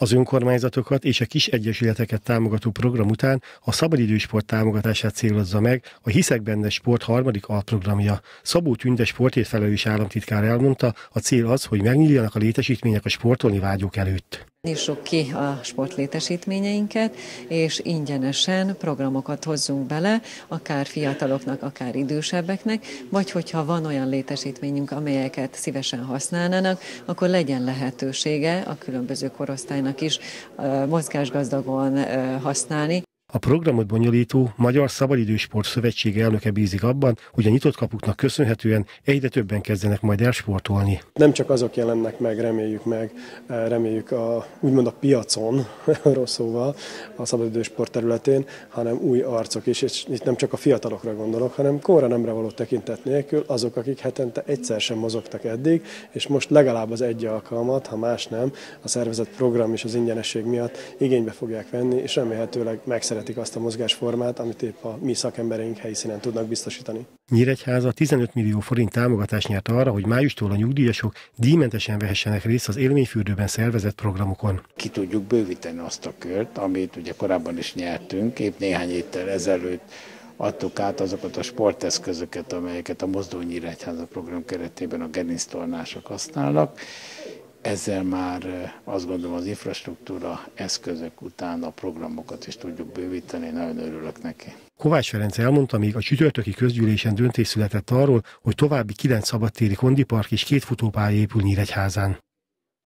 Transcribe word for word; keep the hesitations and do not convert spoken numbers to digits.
Az önkormányzatokat és a kis egyesületeket támogató program után a szabadidősport támogatását célozza meg a Hiszek Benne Sport harmadik alprogramja. Szabó Tünde sportért felelős államtitkár elmondta, a cél az, hogy megnyíljanak a létesítmények a sportolni vágyók előtt. Nyissuk ki a sportlétesítményeinket, és ingyenesen programokat hozzunk bele, akár fiataloknak, akár idősebbeknek, vagy hogyha van olyan létesítményünk, amelyeket szívesen használnának, akkor legyen lehetősége a különböző korosztálynak is mozgásgazdagon használni. A programot bonyolító Magyar Szabadidősport Szövetség elnöke bízik abban, hogy a nyitott kapuknak köszönhetően egyre többen kezdenek majd el sportolni. Nem csak azok jelennek meg, reméljük meg, reméljük a, úgymond a piacon, rossz szóval, a szabadidősport területén, hanem új arcok is, és itt nem csak a fiatalokra gondolok, hanem korra nemre való tekintet nélkül azok, akik hetente egyszer sem mozogtak eddig, és most legalább az egy alkalmat, ha más nem, a szervezett program és az ingyenesség miatt igénybe fogják venni, és remélhetőleg megszeretik azt a mozgásformát, amit épp a mi szakembereink helyszínen tudnak biztosítani. Nyíregyháza tizenöt millió forint támogatást nyert arra, hogy májustól a nyugdíjasok díjmentesen vehessenek részt az élményfürdőben szervezett programokon. Ki tudjuk bővíteni azt a kört, amit ugye korábban is nyertünk, épp néhány héttel ezelőtt adtuk át azokat a sporteszközöket, amelyeket a Mozdulj Nyíregyháza program keretében a gerinctornások használnak. Ezzel már azt gondolom az infrastruktúra eszközök után a programokat is tudjuk bővíteni, nagyon örülök neki. Kovács Ferenc elmondta, még a csütörtöki közgyűlésen döntés született arról, hogy további kilenc szabadtéri kondipark és két futópálya épül Nyíregyházán.